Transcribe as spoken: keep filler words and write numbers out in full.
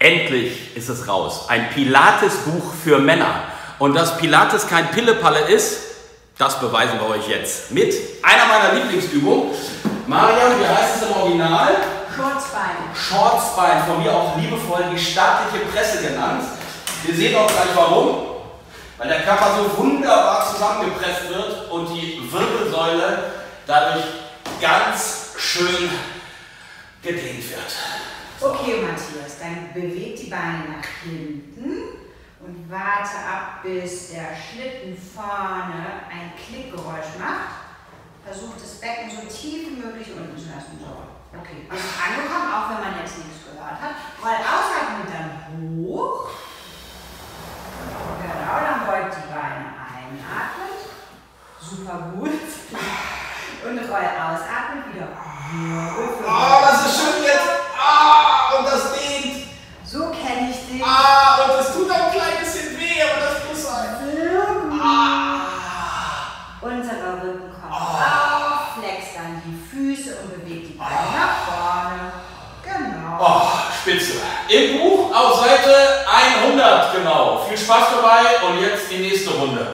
Endlich ist es raus. Ein Pilates-Buch für Männer. Und dass Pilates kein Pillepalle ist, das beweisen wir euch jetzt. Mit einer meiner Lieblingsübungen. Mariam, wie heißt es im Original? Shortsbein. Shortsbein, von mir auch liebevoll die staatliche Presse genannt. Wir sehen auch gleich warum. Weil der Körper so wunderbar zusammengepresst wird und die Wirbelsäule dadurch ganz schön gedehnt wird. Okay, Matthias, dann beweg die Beine nach hinten und warte ab, bis der Schlitten vorne ein Klickgeräusch macht. Versuch das Becken so tief wie möglich unten zu lassen. So. Okay, wir sind angekommen, auch wenn man jetzt nichts gehört hat. Roll ausatmen, dann hoch. Genau, dann beugt die Beine einatmen. Super gut. Und roll ausatmen, wieder. Ah, das ist schön jetzt. Ah, und das dehnt. So kenne ich dich. Ah, und das tut ein klein bisschen weh, aber das muss sein. Ah. Unserer Rücken kommt Ah. auf, flex dann die Füße und bewegt die Beine ah. nach vorne. Genau. Oh, spitze. Im Buch auf Seite hundert, genau. Viel Spaß dabei und jetzt die nächste Runde.